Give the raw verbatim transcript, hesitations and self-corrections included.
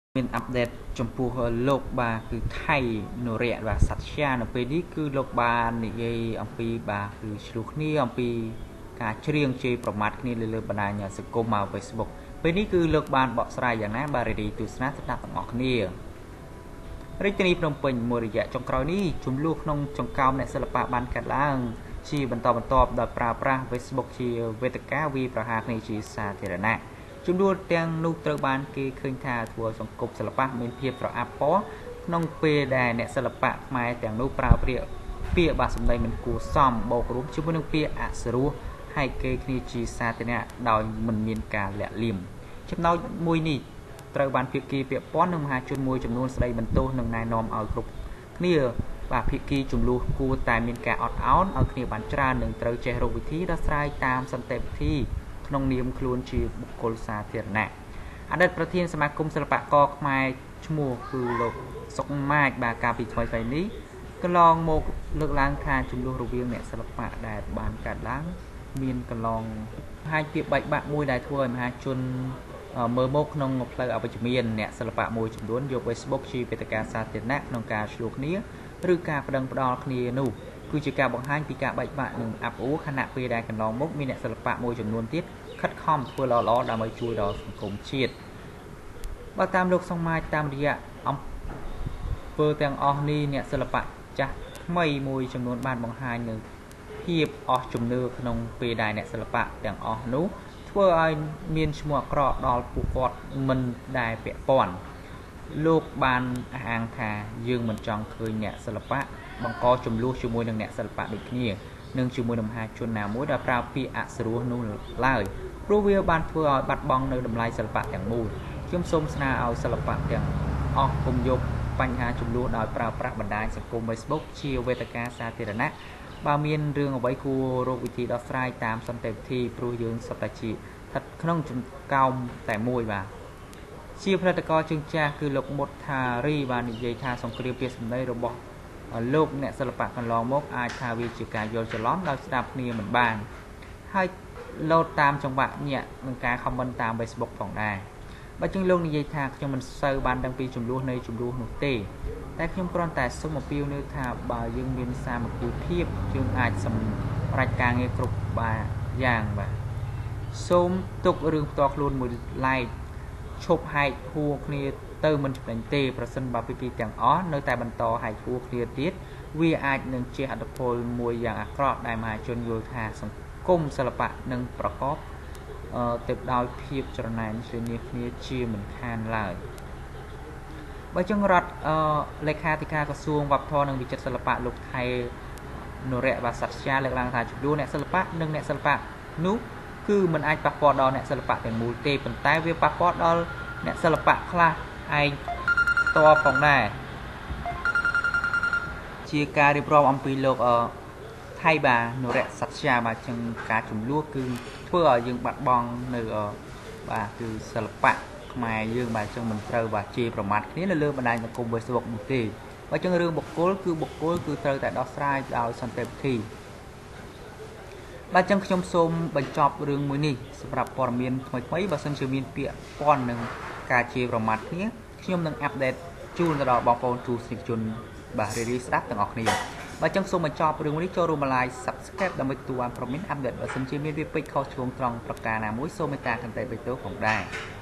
មានអាប់ដេតចំពោះលោកបាទគឺថៃនរៈបាទសត្យានៅពេលនេះគឺលោកបាននិយាយអំពីបាទគឺឆ្លោះគ្នាអំពីការច្រៀងជេរប្រមាថគ្នាលើលើបណ្ដាញសង្គមមក Facebook ពេលនេះគឺលោកបានបកស្រាយយ៉ាងណាបាទរីទស្សនាស្ដាប់ទាំងអស់គ្នារាជធានីភ្នំពេញមួយរយៈចុងក្រោយនេះចំនួនក្នុងចង្កោមអ្នកសិល្បៈបានកាត់ឡើងជាបន្តបន្ទាប់ដោយប្រើប្រាស់ Facebook ជាវេទិកាវាយប្រហារគ្នាជាសាធារណៈចំនួនទាំងនោះត្រូវបានគេឃើញថាធ្វើសង្គមសិល្បៈមានភាពប្រអាប់ពណ៌ក្នុងពេលដែលអ្នកសិល្បៈខ្មែរទាំងនោះប្រើប្រាស់ពាក្យបាទសម្ដីមិនគួរសមបូករួមជាមួយនឹងពាក្យអសរោះហើយគេគ្នាជាសាធារណៈដោយមិនមានការលាក់លៀមចំណុចមួយនេះត្រូវបានភាគីពាក់ព័ន្ធនឹងមហាជនមួយចំនួនស្ដីបន្ទោសនិងណែនាំឲ្យគ្រប់គ្នាបាទភាគីចំនួនគួរតែមានការអត់ឱនឲ្យគ្នាបានច្រើននិងត្រូវចេះរកវិធីដោះស្រាយតាមសន្តិវិធីក្នុងនាមខ្លួនជាបុគ្គលសាធារណៈអតីតប្រធានសមាគមសិល្បករខ្មែរឈ្មោះគឺលោកសុកម៉ាចបាទកាលពីថ្មីៗនេះកន្លងមកលើកឡើងថាចំនួនរវាងអ្នកសិល្បៈដែលបានកាត់ឡើងមានកន្លងហាយពីបែកបាក់មួយដែលធ្វើឲ្យមហាជនមើលមកក្នុងផ្លូវអវិជ្ជមានអ្នកសិល្បៈមួយចំនួនយក Facebook ជាវេទិកាសាធារណៈក្នុងការឆ្លោះគ្នាឬការប្តឹងផ្តល់គ្នានោះគឺជាការបង្ហាញពីការបែកបាក់និងអាប់អួរខណៈពេលដែលកន្លងមកមានអ្នកសិល្បៈមួយចំនួនទៀតខិតខំធ្វើល្អៗដើម្បីជួយដល់សង្គមជាតិបើតាមលោកសុងម៉ាចតាមរយៈអំពើទាំងអស់នេះអ្នកសិល្បៈចាស់ថ្មីមួយចំនួនបានបង្ហាញនៅភាពអស់ជំនឿក្នុងពេលដែលអ្នកសិល្បៈទាំងអស់នោះធ្វើឲ្យមានឈ្មោះអាក្រក់ដល់ពួកគាត់មិនដែលពាក់ព័ន្ធលោកបានអះអាងថាយើងមិនចង់ឃើញអ្នកសិល្បៈបង្កចំនួនជាមួយនឹងអ្នកសិល្បៈដូចគ្នានិងជាមួយនឹងមហាជនណាមួយដែលប្រើពាក្យអសរោះនោះឡើយព្រោះវាបានធ្វើឲ្យបាត់បង់នៅតម្លៃសិល្បៈទាំងមូលខ្ញុំសូមស្នើឲ្យសិល្បៈទាំងអស់គុំយកបញ្ហាចំនួនដោយប្រើប្រាស់បណ្ដាញសង្គម Facebook ជាវេទិកាសាធារណៈបើមានរឿងអ្វីគួររកវិធីដោះស្រាយតាមសន្តិវិធីព្រោះយើងសុទ្ធតែជាស្ថិតក្នុងចង្កោមតែមួយបាទជាផលិតករជើងចាស់គឺលោកមុតថារីបាននិយាយថាសង្គ្រាមពាក្យសម្ដីរបស់លោកអ្នកសិល្បៈកន្លងមកអាចថាវាជាការយល់ច្រឡំដោយស្ដាប់គ្នាមិនបានហើយលោតតាមចង្វាក់ញាក់នឹងការ comment តាម Facebook ផងដែរបើជាងលោកនិយាយថាខ្ញុំមិនសូវបានដឹងពីចំនួននៃចំនួននោះទេតែខ្ញុំគ្រាន់តែសូមអំពាវនាវថាបើយើងមានសាមគ្គីភាពយើងអាចសម្រេចការងារគ្រប់បែបយ៉ាងបាទសូមទុករឿងផ្ទាល់ខ្លួនមួយ like ឈប់ហែកហួរគ្នាទៅមិនចំណេញទេប្រសិនបើពីពីទាំងអស់នៅតែបន្តហែកហួរគ្នាទៀតវាអាចនឹងជះឥទ្ធិពលមួយយ៉ាងអាក្រក់ដែលមហាជនយល់ថាសង្គមសិល្បៈនឹងប្រកបទៅដោយភាពច្រណែនជ្រនាគ្នាជាមិនខានឡើយបើចឹងរដ្ឋលេខាធិការក្រសួងវប្បធម៌និងវិចិត្រសិល្បៈលោកថៃនរៈវ៉ាសត្យាលើកឡើងថាចំនួនអ្នកសិល្បៈនិងអ្នកសិល្បៈនោះគឺមិនអាចប៉ះពាល់ដល់អ្នកសិល្បៈទាំងមូលទេប៉ុន្តែវាប៉ះពាល់ដល់អ្នកសិល្បៈខ្លះឯងផ្ទាល់ផងដែរជាការរៀបរាប់អំពីលោកអថៃបាទនរៈសត្យាបាទចឹងការចំនួនគឺធ្វើឲ្យយើងបាត់បង់នៅបាទគឺសិល្បៈខ្មែរយើងបាទចឹងមិនត្រូវបាទជេរប្រមាថគ្នានៅលើបណ្ដាញសង្គម Facebook នោះទេបើចឹងរឿងបុគ្គលគឺបុគ្គលគឺត្រូវតែដោះស្រាយដោយសន្តិវិធីបាទចឹងខ្ញុំសូមបញ្ចប់រឿងមួយនេះសម្រាប់ព័ត៌មានថ្មីៗបើសិនជាមានពាក្យព័ន្ធនឹងការជេរប្រមាថគ្នាខ្ញុំនឹងអាប់ដេតជូនទៅដល់បងប្អូនទស្សនិកជនបាទរីរីស្ដាប់ទាំងអស់គ្នាបើចឹងសូមបញ្ចប់រឿងនេះចូលរួម like subscribe ដើម្បីទទួលបានព័ត៌មានអាប់ដេតបើសិនជាមានវាពេចខុសឆ្គងត្រង់ប្រការណាមួយសូមមេត្តាកន្តែបេតូផងដែរ